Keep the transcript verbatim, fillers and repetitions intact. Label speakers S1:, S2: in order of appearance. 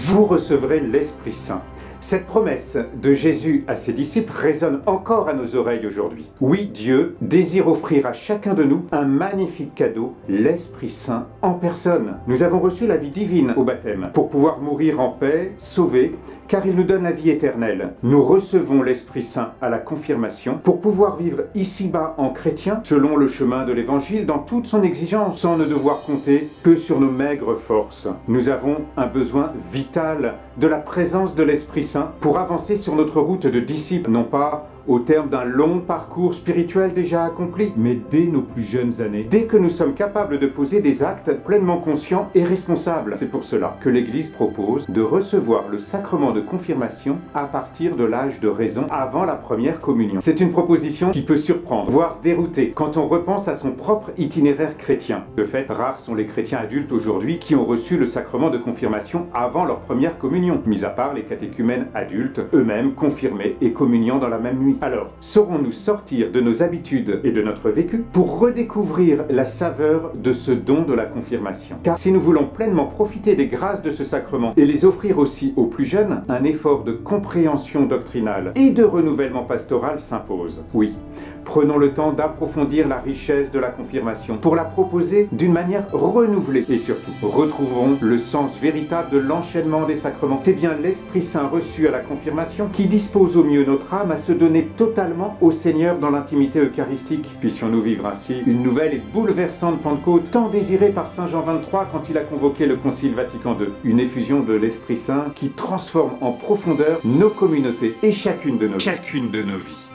S1: vous recevrez l'Esprit Saint. Cette promesse de Jésus à ses disciples résonne encore à nos oreilles aujourd'hui. Oui, Dieu désire offrir à chacun de nous un magnifique cadeau, l'Esprit Saint en personne. Nous avons reçu la vie divine au baptême pour pouvoir mourir en paix, sauvés, car il nous donne la vie éternelle. Nous recevons l'Esprit Saint à la confirmation pour pouvoir vivre ici-bas en chrétien, selon le chemin de l'Évangile, dans toute son exigence, sans ne devoir compter que sur nos maigres forces. Nous avons un besoin vital de la présence de l'Esprit Saint pour avancer sur notre route de disciples, non pas au terme d'un long parcours spirituel déjà accompli, mais dès nos plus jeunes années, dès que nous sommes capables de poser des actes pleinement conscients et responsables. C'est pour cela que l'Église propose de recevoir le sacrement de confirmation à partir de l'âge de raison, avant la première communion. C'est une proposition qui peut surprendre, voire dérouter, quand on repense à son propre itinéraire chrétien. De fait, rares sont les chrétiens adultes aujourd'hui qui ont reçu le sacrement de confirmation avant leur première communion, mis à part les catéchumènes adultes, eux-mêmes confirmés et communiant dans la même nuit. Alors, saurons-nous sortir de nos habitudes et de notre vécu pour redécouvrir la saveur de ce don de la confirmation? Car si nous voulons pleinement profiter des grâces de ce sacrement et les offrir aussi aux plus jeunes, un effort de compréhension doctrinale et de renouvellement pastoral s'impose. Oui, prenons le temps d'approfondir la richesse de la confirmation pour la proposer d'une manière renouvelée et surtout, retrouvons le sens véritable de l'enchaînement des sacrements. C'est bien l'Esprit Saint reçu à la confirmation qui dispose au mieux notre âme à se donner totalement au Seigneur dans l'intimité eucharistique. Puissions-nous vivre ainsi une nouvelle et bouleversante Pentecôte, tant désirée par saint Jean vingt-trois quand il a convoqué le Concile Vatican deux. Une effusion de l'Esprit Saint qui transforme en profondeur nos communautés et chacune de nos, chacune de nos vies.